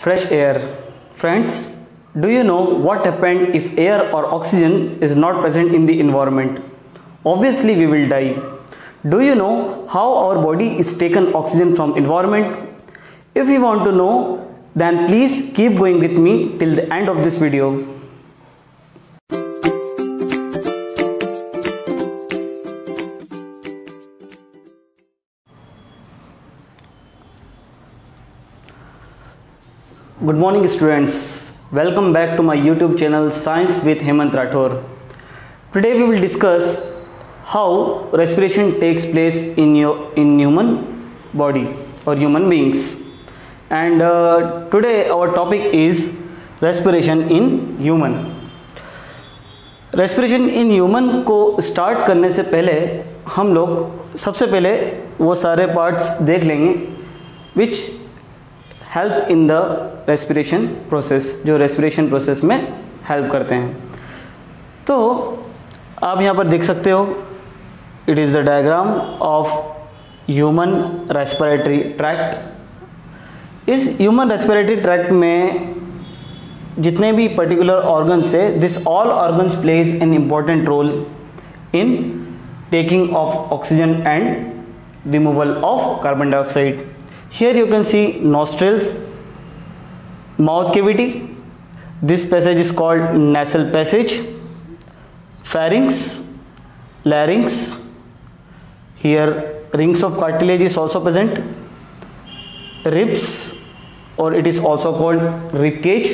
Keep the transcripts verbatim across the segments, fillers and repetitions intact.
fresh air. Friends, do you know what happened if air or oxygen is not present in the environment? Obviously we will die. Do you know how our body is taken oxygen from environment? If you want to know, then please keep going with me till the end of this video. Good morning students, welcome back to my YouTube channel Science with Hemant Rathore. Today we will discuss how respiration takes place in your in human body or human beings. And uh, today our topic is respiration in human. Respiration in human को start करने से पहले हम लोग सबसे पहले वो सारे parts देख लेंगे which help in the respiration process, जो रेस्पिरेशन प्रोसेस में हेल्प करते हैं. तो आप यहाँ पर देख सकते हो, it is the diagram of human respiratory tract. इस ह्यूमन रेस्पिरेटरी ट्रैक्ट में जितने भी पर्टिकुलर ऑर्गन्स है, this all organs plays an important role in taking of oxygen and removal of carbon dioxide. Here you can see nostrils, mouth cavity. This passage is called nasal passage. Pharynx, larynx. Here rings of cartilage is also present. Ribs, or it is also called rib cage.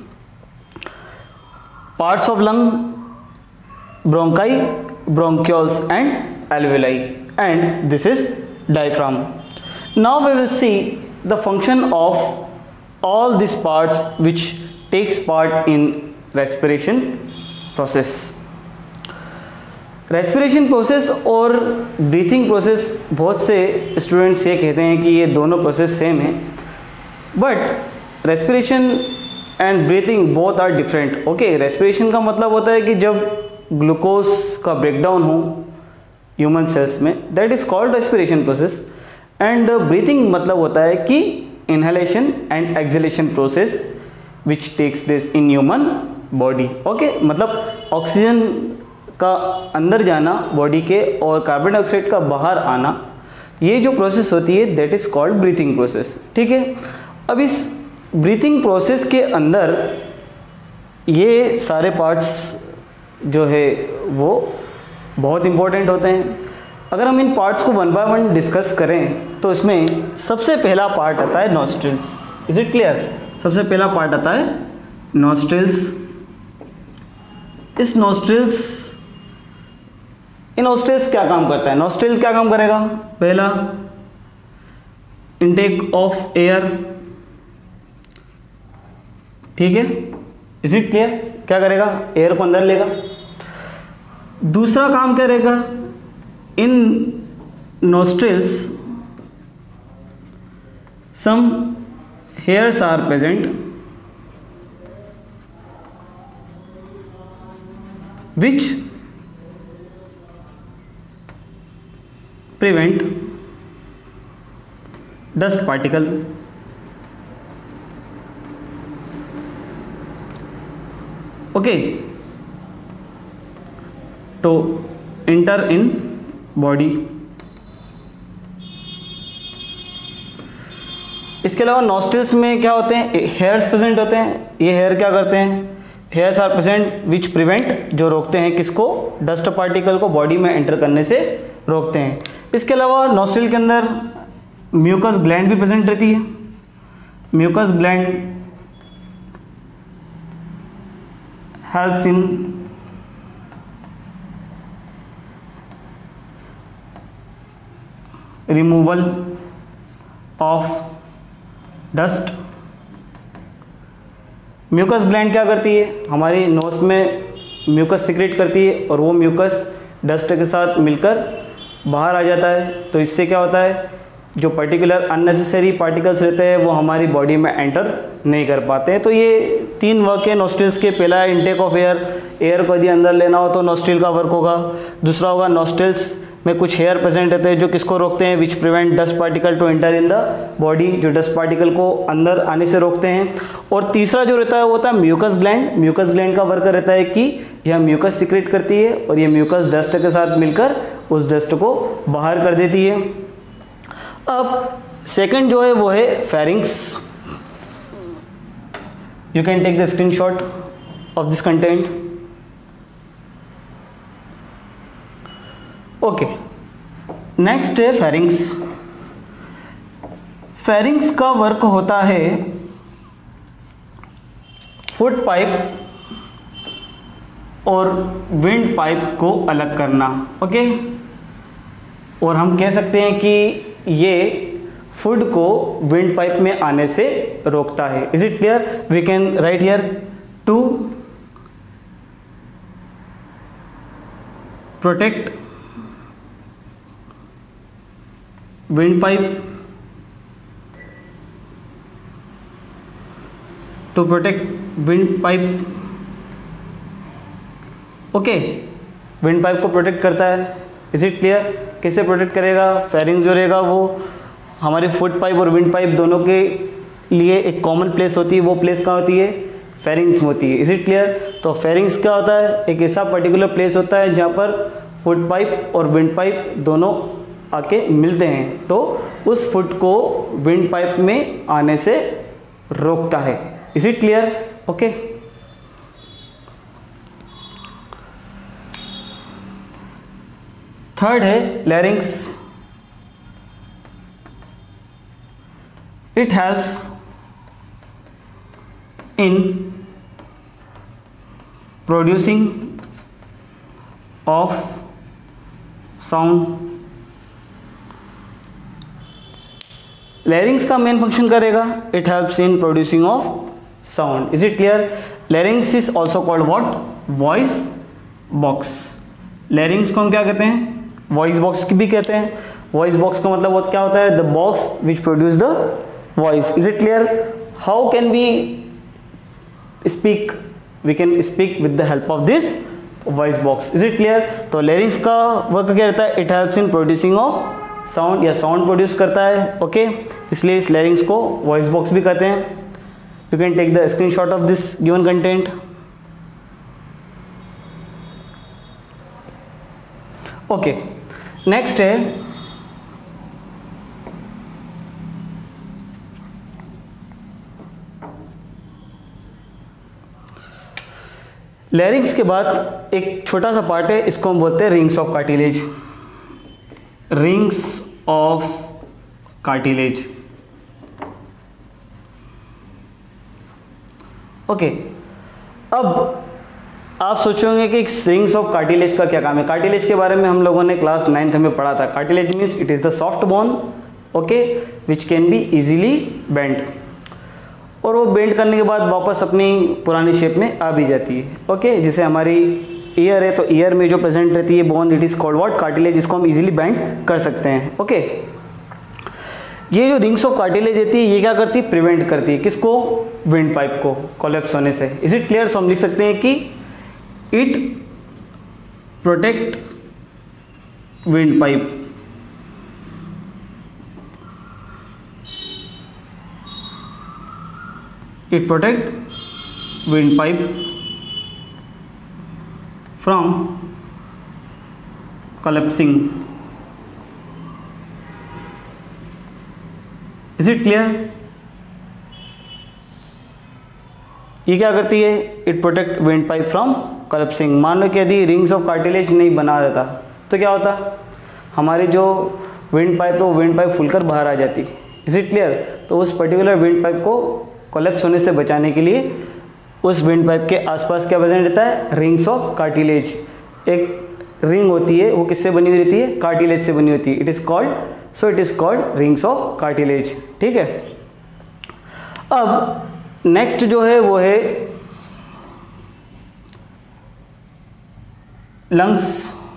Parts of lung, bronchi, bronchioles and alveoli. And this is diaphragm. Now we will see the function of all these parts which takes part in respiration process. Respiration process और breathing process, बहुत से students ये कहते हैं कि ये दोनों process same है, but respiration and breathing both are different. Okay, respiration का मतलब होता है कि जब ग्लूकोज का breakdown हो human cells में, that is called respiration process. And breathing मतलब होता है कि inhalation and exhalation process which takes place in human body. Okay, मतलब ऑक्सीजन का अंदर जाना बॉडी के और कार्बन डाइऑक्साइड का बाहर आना, ये जो प्रोसेस होती है that is called breathing process. ठीक है, अब इस ब्रीथिंग प्रोसेस के अंदर ये सारे पार्ट्स जो है वो बहुत इंपॉर्टेंट होते हैं. अगर हम इन पार्ट्स को वन बाय वन डिस्कस करें तो इसमें सबसे पहला पार्ट आता है नॉस्ट्रिल्स. Is it clear? सबसे पहला पार्ट आता है नॉस्ट्रिल्स. इस नॉस्ट्रिल्स इन नॉस्ट्रिल्स क्या काम करता है? नॉस्ट्रिल क्या काम करेगा? पहला, इनटेक ऑफ एयर. ठीक है, इज इट क्लियर? क्या करेगा? एयर को अंदर लेगा. दूसरा काम क्या रहेगा? In nostrils some hairs are present which prevent dust particles. Okay, to enter in body. इसके अलावा नॉस्ट्रिल्स में क्या होते हैं? हेयर्स प्रेजेंट होते हैं. ये हेयर क्या करते हैं? Hairs are present which prevent, जो रोकते हैं किसको? डस्ट पार्टिकल को बॉडी में एंटर करने से रोकते हैं. इसके अलावा नॉस्ट्रिल के अंदर म्यूकस ग्लैंड भी प्रेजेंट रहती है. Mucus gland helps in removal of dust. Mucus gland क्या करती है? हमारी नोज में म्यूकस सिक्रेट करती है और वो म्यूकस डस्ट के साथ मिलकर बाहर आ जाता है. तो इससे क्या होता है? जो पर्टिकुलर अननेसेसरी पार्टिकल्स रहते हैं वो हमारी बॉडी में एंटर नहीं कर पाते हैं. तो ये तीन वर्क है नॉस्ट्रिल्स के. पहला है इनटेक ऑफ एयर, एयर को यदि अंदर लेना हो तो नॉस्ट्रिल का वर्क होगा. दूसरा होगा नॉस्ट्रिल्स में कुछ हेयर प्रेजेंट रहते हैं जो किसको रोकते हैं, which prevent dust particle to enter in the body, जो डस्ट पार्टिकल को अंदर आने से रोकते हैं। और तीसरा जो रहता है वो होता है म्यूकस ग्लैंड। म्यूकस ग्लैंड का वर्क रहता है कि यह म्यूकस सिक्रेट करती है और ये म्यूकस डस्ट के साथ मिलकर उस डस्ट को बाहर कर देती है। अब सेकंड जो है वो है pharynx. You can take the screenshot of this content. Okay, next है फेरिंग्स। फेरिंग्स का वर्क होता है फुट पाइप और विंड पाइप को अलग करना। ओके, और हम कह सकते हैं कि ये फूड को विंड पाइप में आने से रोकता है। Is it clear? We can write here to protect wind pipe, to protect wind pipe। Okay, wind pipe को प्रोटेक्ट करता है। Is it clear? कैसे प्रोटेक्ट करेगा? फेरिंग्स जो रहेगा वो हमारे फुट पाइप और विंड पाइप दोनों के लिए एक कॉमन प्लेस होती है। वो प्लेस कहाँ होती है? फेरिंग्स में होती है। Is it clear? तो फेरिंग्स क्या होता है? एक ऐसा पर्टिकुलर प्लेस होता है जहाँ पर फुट पाइप और विंड पाइप दोनों आके मिलते हैं, तो उस फुट को विंड पाइप में आने से रोकता है। Is it clear? Okay, third है larynx. It helps in producing of sound. Larynx का मेन फंक्शन करेगा, it helps in producing of sound. Is it clear? Larynx is also called what? Voice box. Larynx को हम क्या कहते हैं? Voice box भी कहते हैं। वॉइस बॉक्स का मतलब वो क्या होता है? The box which produce the voice. Is it clear? How can we speak? We can speak with the help of this voice box. Is it clear? तो लैरिंग्स का वर्क क्या रहता है? It helps in producing of sound, या sound produce करता है। Okay, इसलिए इस लैरिंग्स को वॉइस बॉक्स भी कहते हैं। You can take the screenshot of this given content. Okay, next है लैरिंग्स के बाद एक छोटा सा पार्ट है, इसको हम बोलते हैं rings of cartilage. Rings of cartilage. Okay, अब आप सोचोगे कि रिंग्स ऑफ कार्टिलेज का क्या काम है। कार्टिलेज के बारे में हम लोगों ने क्लास नाइन्थ में पढ़ा था। Cartilage means it is the soft bone, okay, which can be easily bend, और वो बेंड करने के बाद वापस अपनी पुरानी शेप में आ भी जाती है। ओके, जैसे हमारी ईयर है तो ईयर में जो प्रेजेंट रहती है bone, it is called what? Cartilage, जिसको हम इजीली बेंड कर सकते हैं। ओके, ये जो रिंग्स ऑफ कार्टिलेज रहती है ये क्या करती है? प्रिवेंट करती है किसको? विंड पाइप को कोलैप्स होने से। Is it clear? सो हम लिख सकते हैं कि it protect wind pipe. It protect wind pipe from collapsing। Is it clear? ये क्या करती है? It protect wind pipe from collapsing. मान लो कि यदि रिंग्स ऑफ कार्टिलेज नहीं बना रहता तो क्या होता? हमारी जो विंड पाइप है वो विंड पाइप फुलकर बाहर आ जाती। Is it clear? तो उस पर्टिकुलर विंड पाइप को कोलैप्स होने से बचाने के लिए उस विंड पाइप के आसपास क्या प्रेजेंट रहता है? Rings of cartilage. एक रिंग होती है, वो किससे बनी हुई रहती है? कार्टिलेज से बनी होती है। It is called, so it is called rings of cartilage. ठीक है, अब नेक्स्ट जो है वो है लंग्स।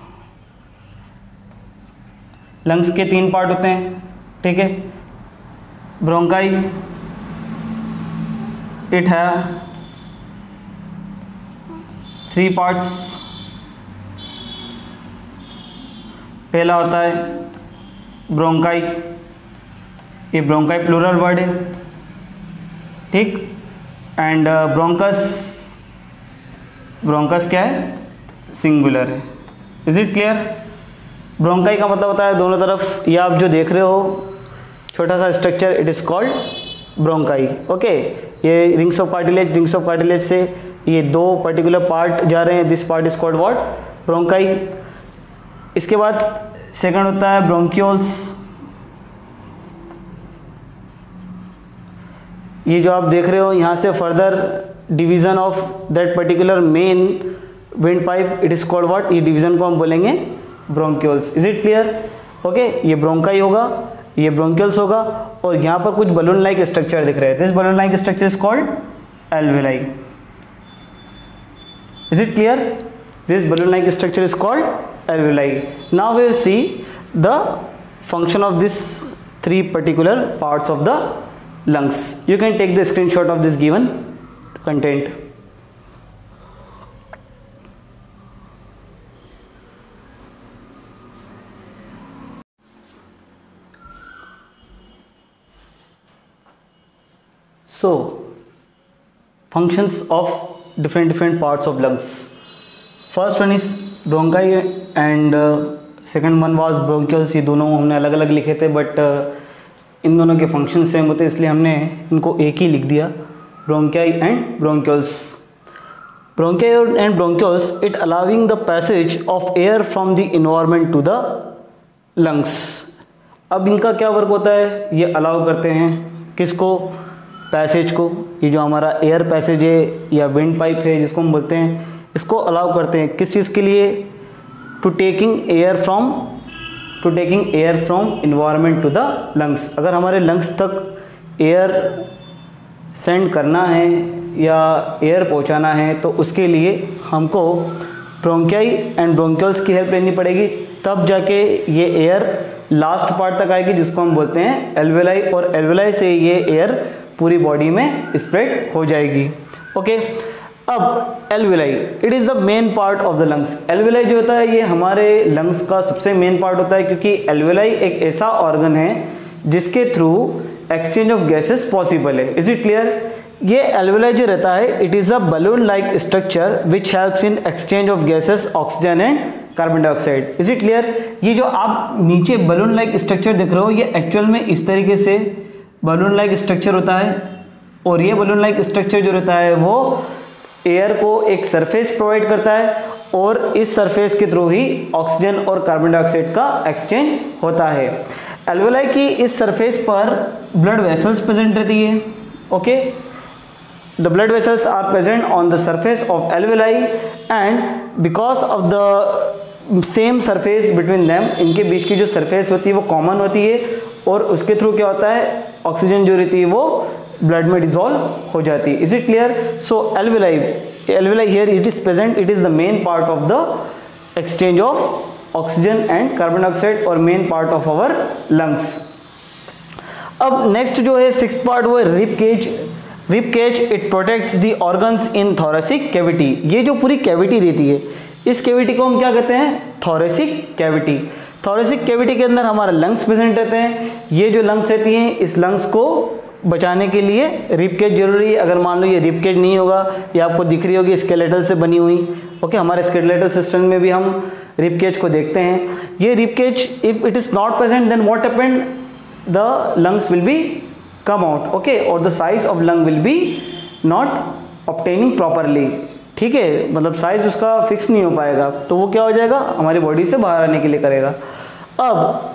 लंग्स के तीन पार्ट होते हैं। ठीक है, ब्रोंकाई, इट है थ्री पार्ट्स, पहला होता है ब्रोंकाई, ये ब्रोंकाई प्लूरल वर्ड है, ठीक। एंड ब्रोंकस, ब्रोंकस क्या है, सिंगुलर है। Is it clear? ब्रोंकाई का मतलब होता है दोनों तरफ, ये आप जो देख रहे हो छोटा सा structure, it is called bronchi. Okay, ये rings of cartilage, rings of cartilage से ये दो पर्टिकुलर पार्ट जा रहे हैं, this part is called what, bronchi. इसके बाद सेकंड होता है ब्रोंक्यूल्स। ये जो आप देख रहे हो यहाँ से further division of that particular main wind pipe, it is called what, ये डिवीजन को हम बोलेंगे bronchioles. Is it clear? Okay, ये ब्रोंकाई होगा, ये ब्रोंक्यूल्स होगा, और यहाँ पर कुछ बलून लाइक स्ट्रक्चर दिख रहे हैं, this balloon like structure is called alveoli. Is it clear? This balloon like structure is called alveoli. Now we will see the function of this three particular parts of the lungs. You can take the screenshot of this given content. So, functions of different different parts of lungs. First one is bronchi and uh, second one was bronchioles. ये दोनों हमने अलग अलग लिखे थे, but uh, इन दोनों के function same होते हैं, इसलिए हमने इनको एक ही लिख दिया, bronchi and bronchioles. Bronchi and bronchioles, it allowing the passage of air from the environment to the lungs. अब इनका क्या वर्क होता है, ये अलाउ करते हैं किसको, पैसेज को। ये जो हमारा एयर पैसेज है या विंड पाइप है जिसको हम बोलते हैं, इसको अलाउ करते हैं किस चीज़ के लिए, to taking air from to taking air from environment to the lungs. अगर हमारे लंग्स तक एयर सेंड करना है या एयर पहुंचाना है तो उसके लिए हमको ब्रोंकाई एंड ब्रोंक्यूल्स की हेल्प लेनी पड़ेगी, तब जाके ये एयर लास्ट पार्ट तक आएगी जिसको हम बोलते हैं एल्वेलाई, और एल्वेलाई से ये एयर पूरी बॉडी में स्प्रेड हो जाएगी। ओके, अब alveoli, it is the main part of the lungs. Alveoli जो होता है ये हमारे लंग्स का सबसे मेन पार्ट होता है, क्योंकि एल्वेलाई एक ऐसा ऑर्गन है जिसके through exchange of gases possible है। Is it clear? ये एल्वेलाई जो रहता है, it is a balloon like structure which helps in exchange of gases oxygen and carbon dioxide. Is it clear? ये जो आप नीचे बलून लाइक स्ट्रक्चर देख रहे हो, ये एक्चुअल में इस तरीके से बलून लाइक स्ट्रक्चर होता है, और ये बलून लाइक स्ट्रक्चर जो रहता है वो एयर को एक सरफेस प्रोवाइड करता है, और इस सरफेस के थ्रू ही ऑक्सीजन और कार्बन डाइऑक्साइड का एक्सचेंज होता है। एल्वेलाई की इस सरफेस पर ब्लड वेसल्स प्रेजेंट रहती है। Okay, the blood vessels are present on the surface of alveoli, and because of the same surface between them, इनके बीच की जो सरफेस होती है वो कॉमन होती है, और उसके थ्रू क्या होता है, ऑक्सीजन जो रहती है वो ब्लड में डिसॉल्व हो जाती है। Is it clear? So alveoli, alveoli here it is present, it is the main part of the exchange of oxygen and carbon dioxide, और main part of our lungs. अब नेक्स्ट जो है six part, वो है rib cage. Rib cage, it protects the organs in thoracic cavity. ये जो पूरी cavity रहती है, इस कैविटी को हम क्या कहते हैं, थोरेसिक कैविटी। थोरेसिक कैविटी के अंदर हमारे लंग्स प्रेजेंट रहते हैं। ये जो लंग्स रहती हैं, इस लंग्स को बचाने के लिए रिब केज जरूरी है। अगर मान लो ये रिब केज नहीं होगा, ये आपको दिख रही होगी स्केलेटल से बनी हुई। ओके, हमारे स्केलेटल सिस्टम में भी हम रिब केज को देखते हैं। ये rib cage, if it is not present, then what happend, the lungs will be come out. Okay, और the size of lung will be not obtaining properly. ठीक है, मतलब साइज उसका फिक्स नहीं हो पाएगा, तो वो क्या हो जाएगा, हमारी बॉडी से बाहर आने के लिए करेगा। अब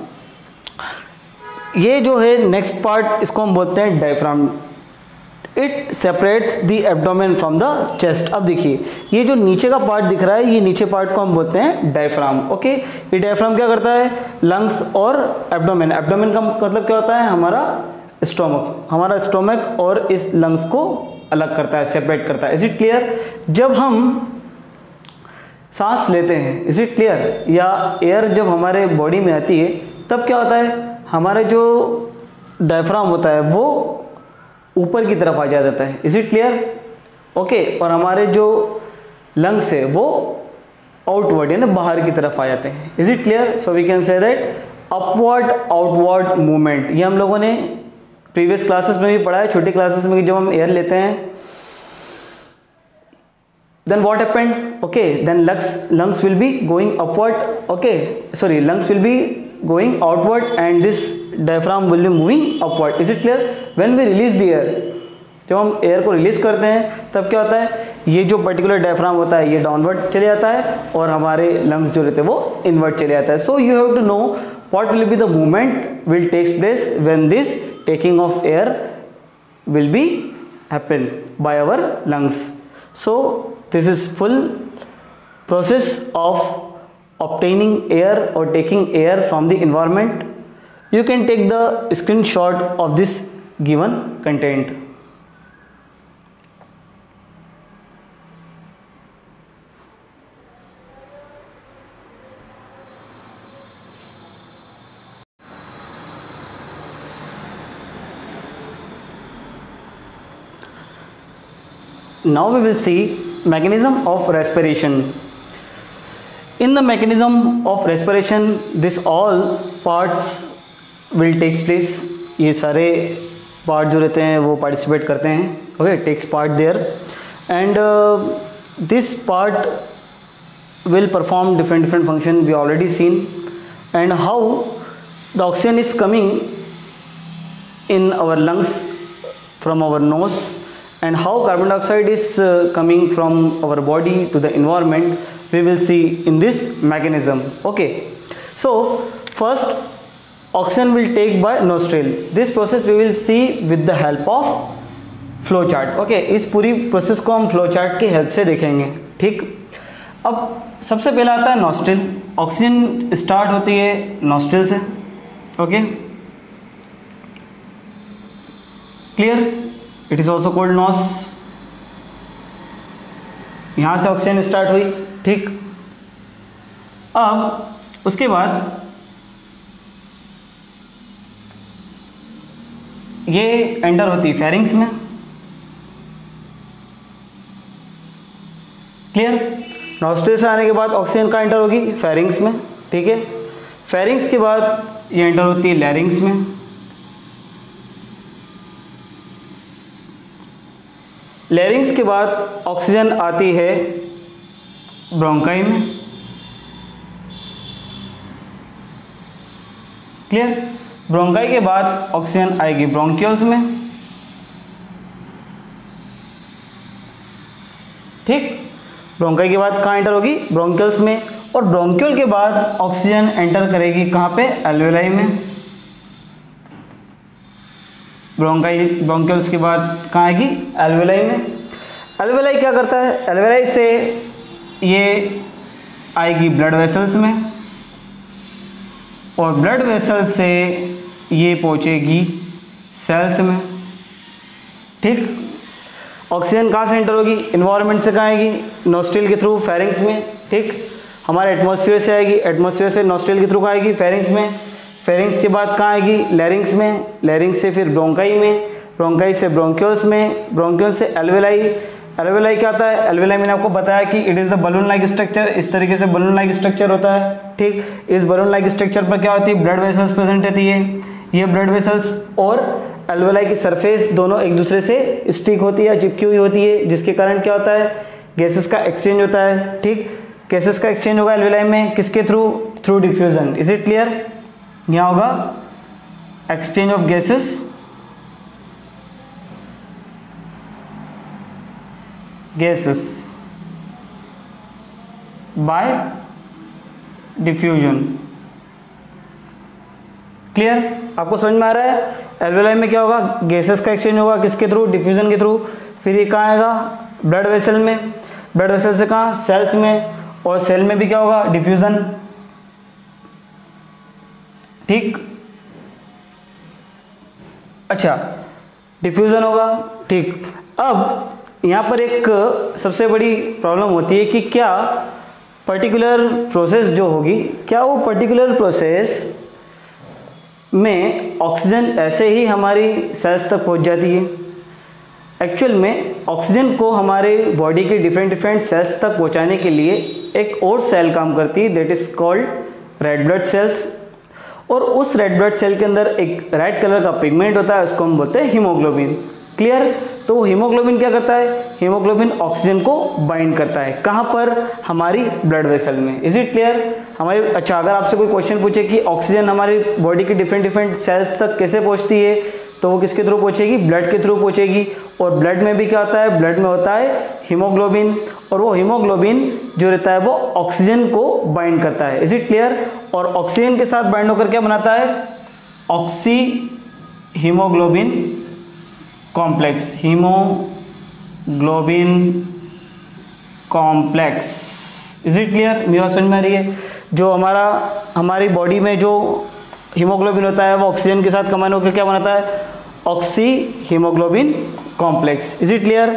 ये जो है नेक्स्ट पार्ट, इसको हम बोलते हैं diaphragm. It separates the abdomen from the chest. अब देखिए, ये जो नीचे का पार्ट दिख रहा है, ये नीचे पार्ट को हम बोलते हैं डायफ्राम। ओके, ये डायफ्राम क्या करता है, लंग्स और एब्डोमेन, एब्डोमेन का मतलब क्या होता है, हमारा स्टोमक, हमारा स्टोमक और इस लंग्स को अलग करता है, सेपरेट करता है। Is it clear? जब हम सांस लेते हैं, इज इट क्लियर, या एयर जब हमारे बॉडी में आती है, तब क्या होता है, हमारे जो डायफ्राम होता है वो ऊपर की तरफ आ जाता है। Is it clear? ओके, और हमारे जो लंग्स है वो आउटवर्ड यानी बाहर की तरफ आ जाते हैं। Is it clear? So we can say that upward outward movement, ये हम लोगों ने प्रीवियस क्लासेस में भी पढ़ा है, छोटी क्लासेस में जब हम एयर लेते हैं, then what happened? Okay, then lungs lungs will be going upward, okay, sorry, lungs will be going outward and this diaphragm will be moving upward. Is it clear? When we release the air, जब हम air को release करते हैं तब क्या होता है, ये जो पर्टिकुलर डायफ्राम होता है ये डाउनवर्ड चले जाता है और हमारे लंग्स जो रहते हैं वो इनवर्ट चले जाता है। So you have to know what will be the movement will takes place when this taking of air will be happen by our lungs. So this is full process of obtaining air or taking air from the environment. You can take the screenshot of this given content. Now we will see mechanism of respiration. In the mechanism of respiration, this all parts will take place. ये सारे part जो रहते हैं वो participate करते हैं, okay, takes part there, and uh, this part will perform different different function we already seen, and how the oxygen is coming in our lungs from our nose, and how carbon dioxide is uh, coming from our body to the environment, we will see in this mechanism. Okay, so first oxygen will take by nostril. This process we will see with the help of flow chart. Okay, इस पूरी process को हम flow chart की help से देखेंगे। ठीक, अब सबसे पहला आता है नॉस्ट्रिल। ऑक्सीजन स्टार्ट होती है नॉस्ट्रिल से। Okay, clear? It is also called nose. यहां से ऑक्सीजन स्टार्ट हुई। ठीक, अब उसके बाद ये एंटर होती है फेरिंग्स में। क्लियर? नॉस्ट्रिल से आने के बाद ऑक्सीजन का एंटर होगी फेरिंग्स में। ठीक है, फेरिंग्स के बाद ये एंटर होती है लैरिंग्स में। लैरिंग्स के बाद ऑक्सीजन आती है ब्रोंकाई में। क्लियर? ब्रोंकाई के बाद ऑक्सीजन आएगी ब्रोंक्यूल्स में। ठीक, ब्रोंकाई के बाद कहाँ एंटर होगी? ब्रोंक्यूल्स में। और ब्रोंक्यूल के बाद ऑक्सीजन एंटर करेगी कहाँ पे? एल्वेलाई में। ब्रोंकाई ब्रोंक्यूल्स के बाद कहाँ आएगी? एल्वेलाई में। एल्वेलाई क्या करता है? एल्वेलाई से ये आएगी ब्लड वेसल्स में, और ब्लड वेसल से ये पहुँचेगी सेल्स में। ठीक, ऑक्सीजन कहाँ से एंटर होगी? इन्वायरमेंट से कहाँ आएगी? नोस्ट्रिल के थ्रू फेरिंग्स में। ठीक, हमारे एटमॉस्फेयर से आएगी, एटमॉस्फेयर से नोस्ट्रिल के थ्रू कहाँ आएगी? फेरिंग्स में। फेरिंग्स के बाद कहाँ आएगी? लैरिंग्स में। लैरिंग्स से फिर ब्रोंकाई में, ब्रोंकाई से ब्रोंक्यूल्स में, ब्रोंक्यूल्स से एल्वेलाई। एल्वेलाई क्या आता है? एल्वेलाई मैंने आपको बताया कि it is the balloon like structure. इस तरीके से बलून लाइक स्ट्रक्चर होता है। ठीक, इस बलून लाइक स्ट्रक्चर पर क्या होती है? ब्लड वेसल्स प्रेजेंट रहती है। ये ब्लड वेसल्स और एल्वेलाई की सरफेस दोनों एक दूसरे से स्टिक होती है, चिपकी हुई होती है, जिसके कारण क्या होता है? गैसेस का एक्सचेंज होता है। ठीक, गैसेस का एक्सचेंज होगा एल्वेलाई में, किसके थ्रू? Through diffusion. Is it clear? यहाँ होगा exchange of gases gases by diffusion. Clear? आपको समझ में आ रहा है? एल्वेलाई में क्या होगा? गैसेस का एक्सचेंज होगा, किसके थ्रू? डिफ्यूजन के थ्रू। फिर ये कहाँ आएगा? ब्लड वेसल में। ब्लड वेसल से कहाँ? सेल्स में। और सेल में भी क्या होगा? डिफ्यूजन। ठीक, अच्छा, डिफ्यूजन होगा। ठीक, अब यहाँ पर एक सबसे बड़ी प्रॉब्लम होती है कि क्या पर्टिकुलर प्रोसेस जो होगी, क्या वो पर्टिकुलर प्रोसेस में ऑक्सीजन ऐसे ही हमारी सेल्स तक पहुँच जाती है? एक्चुअल में ऑक्सीजन को हमारे बॉडी के डिफरेंट डिफरेंट सेल्स तक पहुँचाने के लिए एक और सेल काम करती है that is called red blood cells, और उस रेड ब्लड सेल के अंदर एक रेड कलर का पिगमेंट होता है, उसको हम बोलते हैं हीमोग्लोबिन। क्लियर? तो वो हीमोग्लोबिन क्या करता है? हीमोग्लोबिन ऑक्सीजन को बाइंड करता है। कहाँ पर? हमारी ब्लड वेसल में। Is it clear? हमारी अच्छा अगर आपसे कोई क्वेश्चन पूछे कि ऑक्सीजन हमारी बॉडी की डिफरेंट डिफरेंट सेल्स तक कैसे पहुँचती है, तो वो किसके थ्रू पहुँचेगी? ब्लड के थ्रू पहुँचेगी। और ब्लड में भी क्या होता है? ब्लड में होता है हीमोग्लोबिन, और वो हीमोग्लोबिन जो रहता है वो ऑक्सीजन को बाइंड करता है। Is it clear? और ऑक्सीजन के साथ बाइंड होकर क्या बनाता है? Oxy haemoglobin complex, haemoglobin complex. Is it clear? मेरी बात समझ में आ रही है? जो हमारा हमारी बॉडी में जो हीमोग्लोबिन होता है वो ऑक्सीजन के साथ कंबाइन होकर क्या बनाता है? Oxy haemoglobin complex. Is it clear?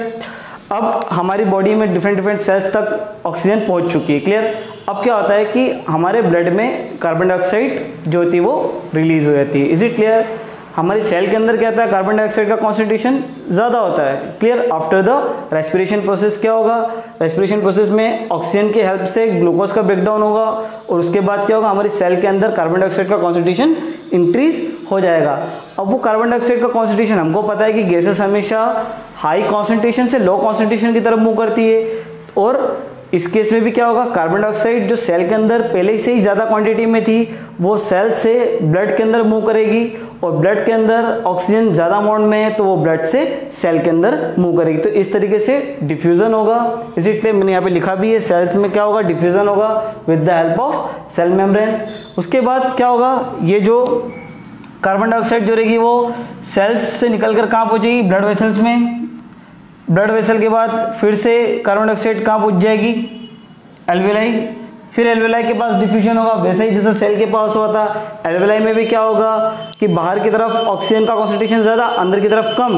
अब हमारी बॉडी में डिफरेंट डिफरेंट सेल्स तक ऑक्सीजन पहुंच चुकी है। क्लियर? अब क्या होता है कि हमारे ब्लड में कार्बन डाइऑक्साइड जो होती है वो रिलीज हो जाती है। Is it clear? हमारी सेल के अंदर क्या होता है? कार्बन डाइऑक्साइड का कॉन्सेंट्रेशन ज़्यादा होता है। Clear? After the respiration process क्या होगा? रेस्पिरेशन प्रोसेस में ऑक्सीजन की हेल्प से ग्लूकोज का ब्रेकडाउन होगा, और उसके बाद क्या होगा? हमारी सेल के अंदर कार्बन डाइऑक्साइड का कॉन्सेंट्रेशन इंक्रीज हो जाएगा। अब वो कार्बन डाइऑक्साइड का कॉन्सेंट्रेशन, हमको पता है कि गैसेस हमेशा हाई कॉन्सेंट्रेशन से लो कॉन्सेंट्रेशन की तरफ मूव करती है, और इस केस में भी क्या होगा? कार्बन डाइऑक्साइड जो सेल के अंदर पहले से ही ज़्यादा क्वांटिटी में थी वो सेल से ब्लड के अंदर मूव करेगी, और ब्लड के अंदर ऑक्सीजन ज़्यादा अमाउंट में है तो वो ब्लड से सेल के अंदर मूव करेगी। तो इस तरीके से डिफ्यूज़न होगा। इस इसलिए मैंने यहाँ पे लिखा भी है, सेल्स में क्या होगा? डिफ्यूज़न होगा with the help of cell membrane. उसके बाद क्या होगा? ये जो कार्बन डाइऑक्साइड जो रहेगी वो सेल्स से निकल कर कहाँ पहुँचेगी? ब्लड वेसल्स में। ब्लड वेसल के बाद फिर से कार्बन डाइऑक्साइड कहाँ पहुँच जाएगी? एल्वेलाई। फिर एल्वेलाई के पास डिफ्यूजन होगा, वैसे ही जैसे सेल के पास हुआ था। एल्वेलाई में भी क्या होगा कि बाहर की तरफ ऑक्सीजन का कॉन्सेंट्रेशन ज़्यादा, अंदर की तरफ कम,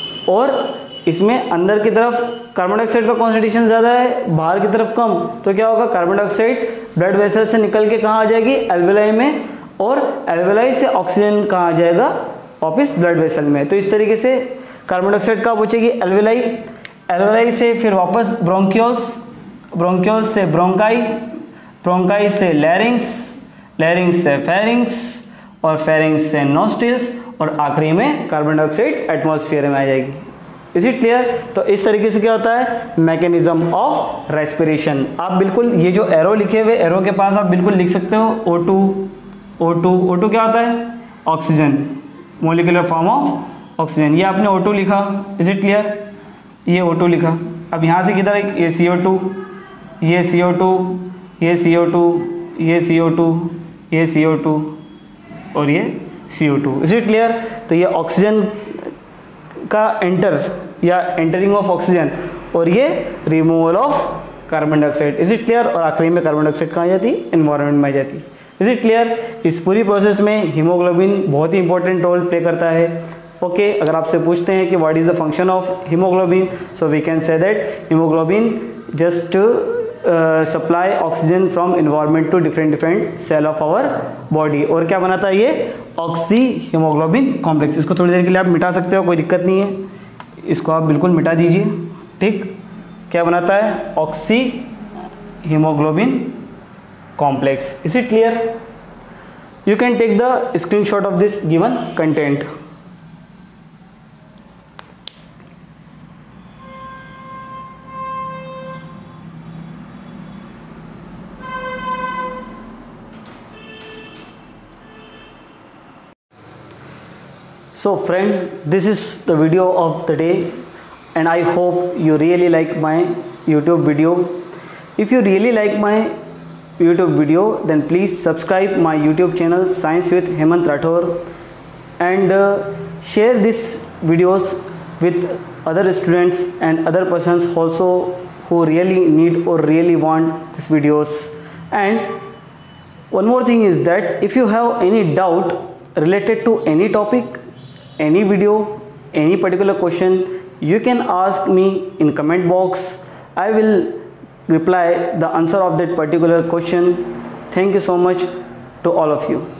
और इसमें अंदर की तरफ कार्बन डाइऑक्साइड का कॉन्सेंट्रेशन ज़्यादा है, बाहर की तरफ कम। तो क्या होगा? कार्बन डाइऑक्साइड ब्लड वेसल से निकल के कहाँ आ जाएगी? एल्वेलाई में, और एल्वेलाई से ऑक्सीजन कहाँ आ जाएगा? वापस ब्लड वेसल में। तो इस तरीके से कार्बन डाइऑक्साइड कहाँ पहुँचेगी? एल्वेलाई। एल्वेलाई से फिर वापस ब्रोंकियोल्स, ब्रोंकियोल्स से ब्रोंकाई, ब्रोंकाई से लैरिंग्स, लैरिंग्स से फेरिंग्स, और फेरिंग्स से नोस्ट्रिल्स, और आखिरी में कार्बन डाइऑक्साइड एटमॉस्फेयर में आ जाएगी। Is it clear? तो इस तरीके से क्या होता है? Mechanism of respiration. आप बिल्कुल ये जो एरो लिखे हुए, एरो के पास आप बिल्कुल लिख सकते हो O two, O two. O two क्या होता है? Oxygen, molecular form of oxygen. ये आपने ओ टू लिखा। Is it clear? ये ओ टू लिखा। अब यहाँ से किधर है? ये सी ओ टू, ये सी ओ टू, ये सी ओ टू, ये सी ओ टू, ये सी ओ टू, और ये C O two. Is it clear? तो ये ऑक्सीजन का एंटर या एंटरिंग ऑफ ऑक्सीजन, और ये removal of carbon dioxide. Is it clear? और आखिरी में कार्बन डाइऑक्साइड कहाँ जाती? एनवायरनमेंट में जाती। Is it clear? इस पूरी प्रोसेस में हीमोग्लोबिन बहुत ही इंपॉर्टेंट रोल प्ले करता है। ओके okay, अगर आपसे पूछते हैं कि what is the function of haemoglobin, so we can say that haemoglobin just supply oxygen from environment to different different cell of our body. और क्या बनाता है ये? Oxy haemoglobin complex. इसको थोड़ी देर के लिए आप मिटा सकते हो, कोई दिक्कत नहीं है, इसको आप बिल्कुल मिटा दीजिए। ठीक? क्या बनाता है? Oxy haemoglobin complex. Is it clear? You can take the screenshot of this given content. So friend, this is the video of the day, and I hope you really like my YouTube video. If you really like my YouTube video, then please subscribe my YouTube channel Science with Hemant Rathore, and uh, share these videos with other students and other persons also who really need or really want these videos. And one more thing is that if you have any doubt related to any topic, any video, any particular question, you can ask me in comment box. I will reply the answer of that particular question. Thank you so much to all of you.